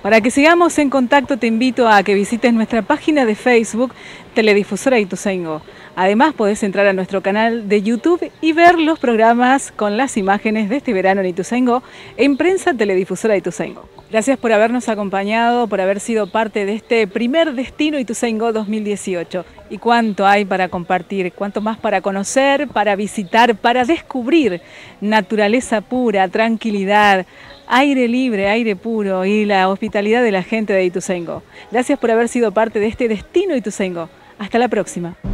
Para que sigamos en contacto, te invito a que visites nuestra página de Facebook, Teledifusora Ituzaingó. Además, podés entrar a nuestro canal de YouTube y ver los programas con las imágenes de este verano en Ituzaingó en Prensa Teledifusora Ituzaingó. Gracias por habernos acompañado, por haber sido parte de este primer Destino Ituzaingó 2018. Y cuánto hay para compartir, cuánto más para conocer, para visitar, para descubrir. Naturaleza pura, tranquilidad, aire libre, aire puro y la hospitalidad de la gente de Ituzaingó. Gracias por haber sido parte de este Destino Ituzaingó. Hasta la próxima.